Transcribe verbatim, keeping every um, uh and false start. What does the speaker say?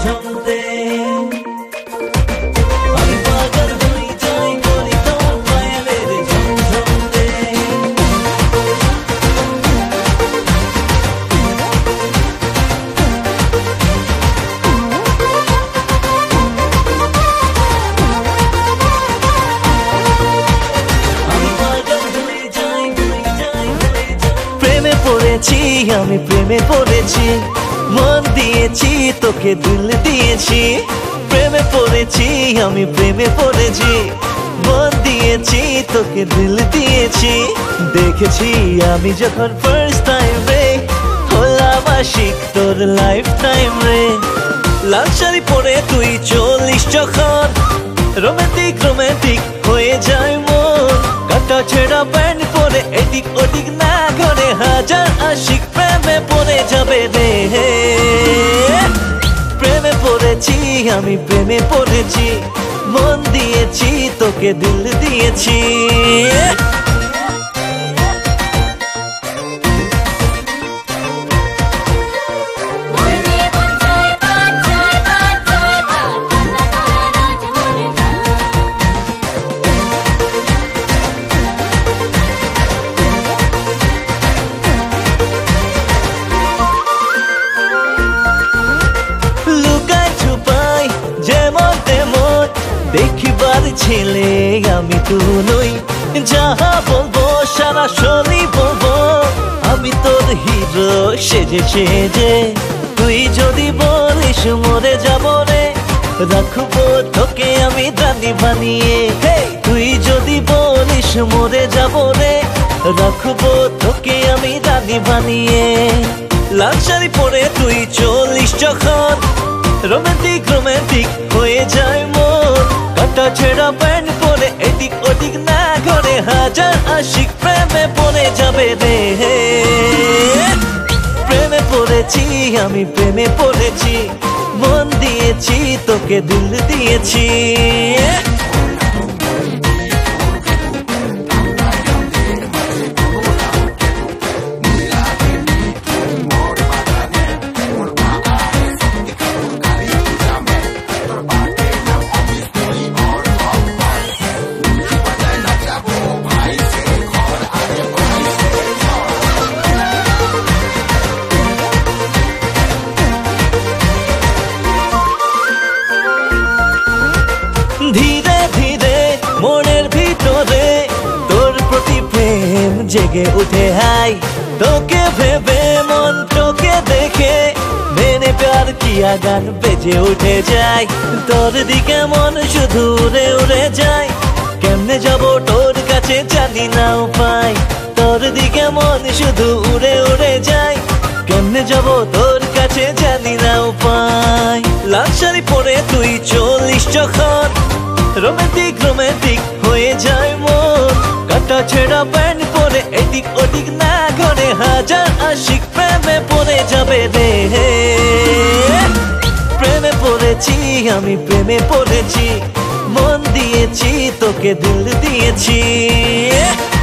ঝমঝমতে আমি পাগল হয়ে যাই করি তোর পায়েলের ঝমঝমতে পড়েছি আমি প্রেমে পড়েছি মন দিয়েছি তোকে দিল দিয়েছি প্রেমে পড়েছি আমি প্রেমে পড়েছি মন দিয়েছি তোকে দিল দিয়েছি দেখেছি আমি যখন ফার্স্ট টাইম রে হলাম আশিক তোর লাইফ টাইম রে লাল শাড়ি পরে তুই চলিস যখন রোমান্টিক রোমান্টিক হয়ে যায় মন কাটা ছেঁড়া প্যান্ট পরে এদিক ওদিক না ঘরে হাজার আশিক প্রেমে পড়ে যাবে রে প্রেমে পড়েছি আমি প্রেমে পড়েছি মন দিয়েছি তোকে দিল দিয়েছি দেখিবার ছেলে আমি তুই যাহা বলবো সরাসরি বলবো আমি তোর হিরো সেজে সেজে তুই যদি বলিস মরে যাব রে রাখবো তোকে আমি রানী বানিয়ে তুই যদি বলিস মরে যাব রে রাখবো তোকে আমি রানী বানিয়ে লাল শাড়ি পরে তুই চলিস যখন রোমান্টিক রোমান্টিক হয়ে যায় মন কাটা ছেঁড়া প্যান্ট পরে এদিক ওদিক না ঘরে হাজার আশিক প্রেমে পড়ে যাবে রে প্রেমে পড়েছি আমি প্রেমে পড়েছি মন দিয়েছি তোকে দিল দিয়েছি ধীরে ধীরে মনের ভিতরে তোর প্রতি প্রেম জেগে উঠে হাই তোকে ভেবে মন তোকে দেখে মেনে প্যার কিয়া গান বেজে উঠে যায় তোর দিকে মন শুধু উড়ে উড়ে যায় কেমনে যাব তোর কাছে জানি না উপায় তোর দিকে মন শুধু উড়ে উড়ে যায় কেমনে যাব তোর কাছে জানি না উপায় লাল শাড়ি পরে তুই চলিস যখন রোমান্টিক রোমান্টিক হয়ে যায় মন কাটা ছেঁড়া প্যান্ট পরে এদিক ওদিক না ঘরে হাজার আশিক প্রেমে পড়ে যাবে রে প্রেমে পড়েছি আমি প্রেমে পড়েছি মন দিয়েছি তোকে দিল দিয়েছি